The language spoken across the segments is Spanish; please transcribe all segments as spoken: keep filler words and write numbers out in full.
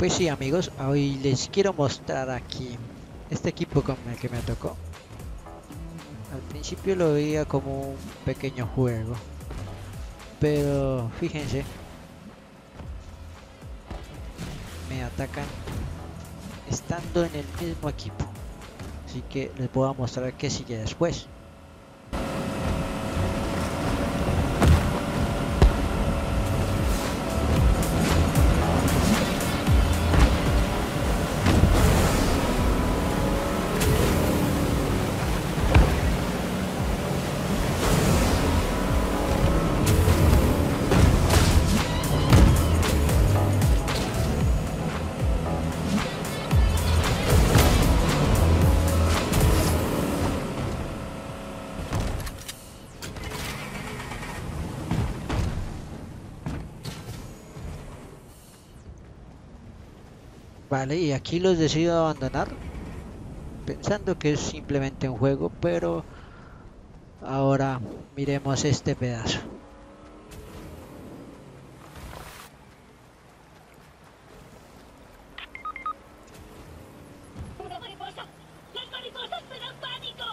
Pues sí, amigos, hoy les quiero mostrar aquí este equipo con el que me tocó. Al principio lo veía como un pequeño juego, pero fíjense, me atacan estando en el mismo equipo. Así que les voy a mostrar qué sigue después. Vale, y aquí los decido abandonar, pensando que es simplemente un juego, pero ahora miremos este pedazo. ¡Una mariposa! ¡Las mariposas me dan pánico!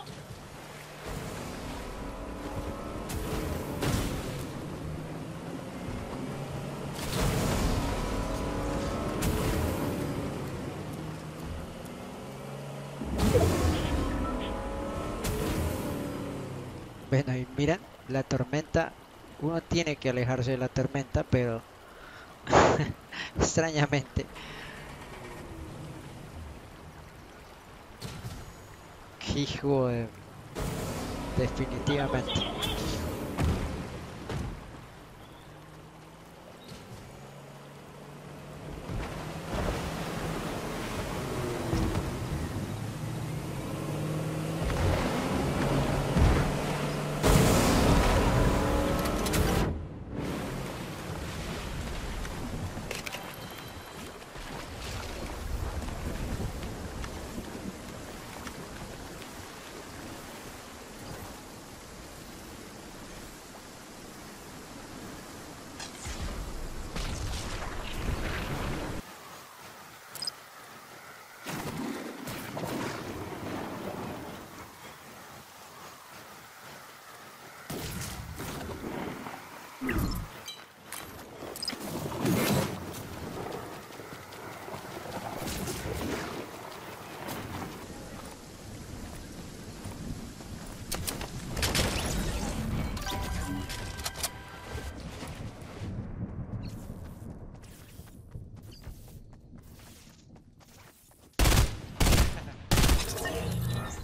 Bueno, y miren, la tormenta, uno tiene que alejarse de la tormenta, pero extrañamente, hijo de... ¡Vamos a definitivamente. acelerar!